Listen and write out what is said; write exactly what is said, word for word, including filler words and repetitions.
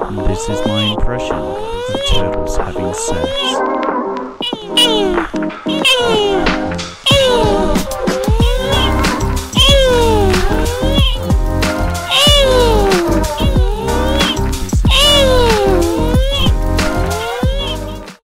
This is my impression of turtles having sex.